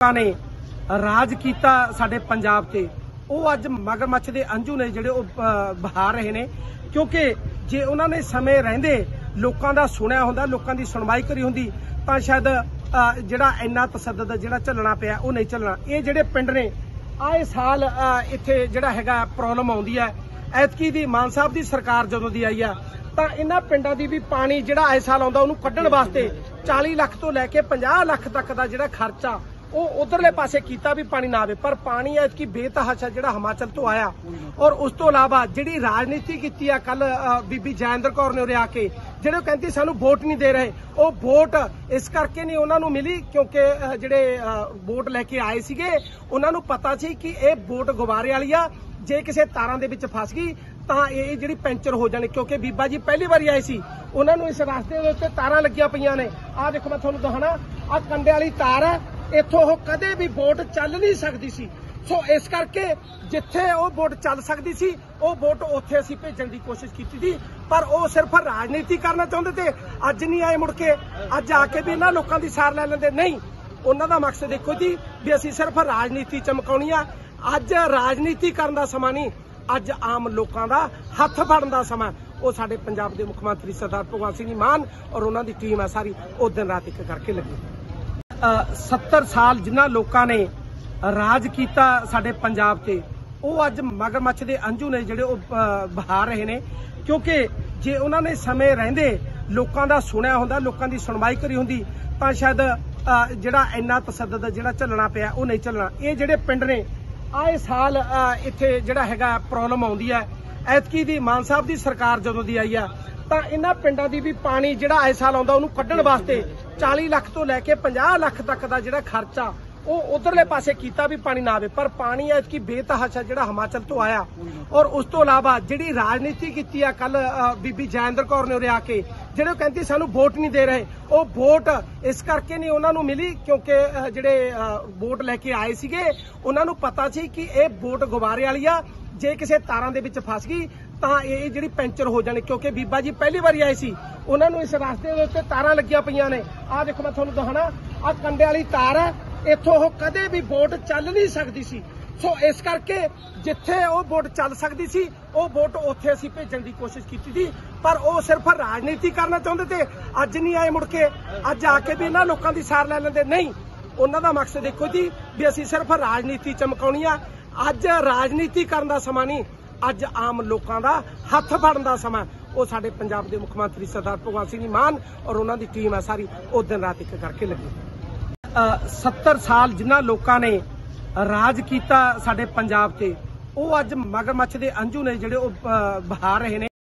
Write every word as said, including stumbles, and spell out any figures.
लोगों ने राज किया साडे पंजाब ते ਉਹ ਅੱਜ मगरमच्छ ਦੇ अंजू ने ਜਿਹੜੇ ਉਹ ਬਹਾ ਰਹੇ ਨੇ क्योंकि जे उन्होंने समय रहंदे लोगों का सुनिया हुंदा लोगों की सुनवाई करी हुंदी तां शायद जिहड़ा इन्ना तसद्दद जिहड़ा झलना पिया वो नहीं झलना। ये जिहड़े पिंड ने आए साल इत्थे जिहड़ा हैगा प्रॉब्लम आउंदी है। ऐतकी दी मान साहब की सरकार जदों दी आई है तां इन्हां पिंडां दी भी पानी जिहड़ा आए साल आउंदा उहनूं कड्ढण वास्ते चालीस लाख तो लैके पचास लाख तक दा जिहड़ा खर्चा वो उधरले पासे कीता भी पानी ना आवे, पर पानी ऐतकी बेतहाशा जिहड़ा हिमाचल तो आया। और उस तो इलावा जिहड़ी राजनीति कीती आ कल बीबी जैंदर कौर ने उरे आके जिहड़े कहंदी सानू वोट नहीं दे रहे, वो वोट इस करके नहीं उन्होंने मिली क्योंकि जिहड़े वोट लैके आए सीगे उन्होंने पता सी कि ये वोट गुबारे वाली आ, जे किसी तारां दे विच फस गई तां ये जिहड़ी पैंचर हो जानी। क्योंकि बीबा जी पहली बारी आए सी उन्होंने इस रास्ते दे उत्ते तारां लगियां पईयां ने। आ देखो मैं तुहानूं दहाना आ कंडे वाली तार है, इत्थों वो कदे भी वोट चल नहीं सकती सी। सो इस करके जिथे वो वोट चल सकती सी वो वोट उत्थे असीं भेजण दी कोशिश की थी, पर वो सिर्फ राजनीति करना चाहते थे। अज नहीं आए मुड़ के अज आके भी इन्हां लोकां दी सार लै लैंदे नहीं। उन्हां दा मकसद देखो जी भी असीं सिर्फ राजनीति चमकाउणी आ। अज राजनीति करन दा समा नहीं, अज आम लोकां दा हत्थ फड़न दा समा। वो साडे पंजाब दे मुख मंत्री सरदार भगवंत सिंह मान और उन्हां दी टीम है सारी वो दिन रात एक करके लगी। सत्तर साल जिन्हां लोगों ने राज किया साडे पंजाब ते वो अज मगरमच्छ दे अंजू ने जिहड़े वो बहा रहे ने। क्योंकि जे उन्होंने समय रहंदे लोगों का सुनिया हुंदा लोगों की सुनवाई करी हुंदी तां शायद जिहड़ा इन्ना तसद्दद जिहड़ा झलना पिया वो नहीं झलना। ये जिहड़े पिंड ने आए साल इत्थे जिहड़ा हैगा प्रॉब्लम आउंदी है। ऐतकी दी मान साहब की सरकार जदों दी आई है तां इन्हां पिंडां दी भी पानी जिहड़ा आए साल आउंदा उहनूं कड्ढण वास्ते चालीस लाख तो लैके पचास लाख तक दा जिहड़ा खर्चा वो उधरले पासे कीता भी पानी ना आवे, पर पानी ऐतकी बेतहाशा जिहड़ा हिमाचल तो आया। और उस तो इलावा जिहड़ी राजनीति कीती आ कल बीबी जैंदर कौर ने उरे आके जिहड़े कहंदी सानू वोट नहीं दे रहे, वो वोट इस करके नहीं उन्होंने मिली क्योंकि जिहड़े वोट लैके आए सीगे उन्होंने पता सी कि ये वोट गुबारे वाली आ, जे किसी तारां दे विच फस गई तां ये जिहड़ी पैंचर हो जानी। क्योंकि बीबा जी पहली बारी आए सी उन्होंने इस रास्ते दे उत्ते तारां लगियां पईयां ने। आ देखो मैं तुहानूं दहाना आ कंडे वाली तार है, इत्थों वो कदे भी वोट चल नहीं सकती सी। सो इस करके जिथे वो वोट चल सकती सी वो वोट उत्थे असीं भेजण दी कोशिश की थी, पर वो सिर्फ राजनीति करना चाहते थे। अज नहीं आए मुड़ के अज आके भी इन्हां लोकां दी सार लै लैंदे नहीं। उन्हां दा मकसद देखो जी भी असीं सिर्फ राजनीति चमकाउणी आ। अज राजनीति करन दा समा नहीं, अज आम लोकां दा हत्थ फड़न दा समा। वो साडे पंजाब दे मुख मंत्री सरदार भगवंत सिंह मान और उन्हां दी टीम है सारी वो दिन रात एक करके लगी। सत्तर साल जिन्हां लोगों ने राज किया साडे पंजाब ते वो अज मगरमच्छ दे अंजू ने जिहड़े वो बहा रहे ने।